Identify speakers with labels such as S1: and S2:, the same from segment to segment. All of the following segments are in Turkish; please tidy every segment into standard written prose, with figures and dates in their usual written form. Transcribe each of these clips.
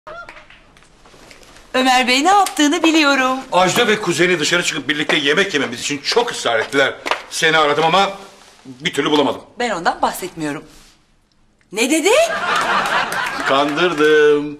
S1: Ömer Bey ne yaptığını biliyorum.
S2: Ajda ve kuzeni dışarı çıkıp birlikte yemek yememiz için çok ısrar ettiler. Seni aradım ama bir türlü bulamadım.
S1: Ben ondan bahsetmiyorum. Ne dedi?
S2: Kandırdım.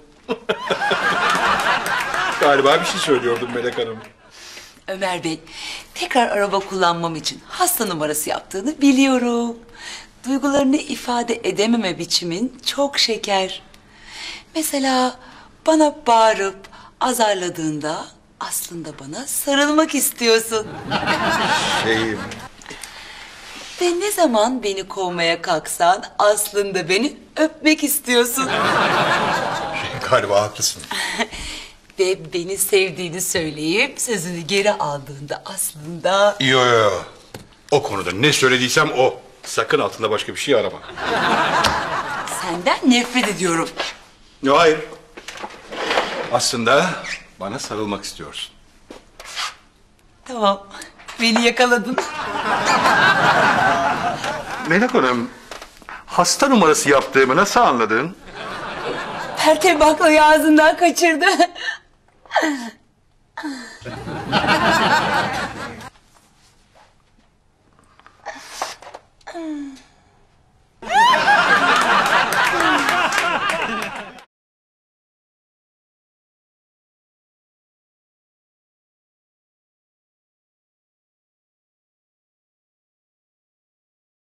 S2: Galiba bir şey söylüyordum Melek Hanım.
S1: Ömer Bey, tekrar araba kullanmam için hasta numarası yaptığını biliyorum. Duygularını ifade edememe biçimin çok şeker. Mesela bana bağırıp azarladığında aslında bana sarılmak istiyorsun. Ve ne zaman beni kovmaya kalksan aslında beni öpmek istiyorsun.
S2: Galiba haklısın.
S1: Ve beni sevdiğini söyleyip sözünü geri aldığında aslında...
S2: Yo. O konuda ne söylediysem o. Sakın altında başka bir şey arama.
S1: Senden nefret ediyorum.
S2: Yo, hayır. Aslında bana sarılmak istiyorsun.
S1: Tamam, beni yakaladın.
S2: Melek Hanım, hasta numarası yaptığımı nasıl anladın?
S1: Pertev baklayı ağzından kaçırdı.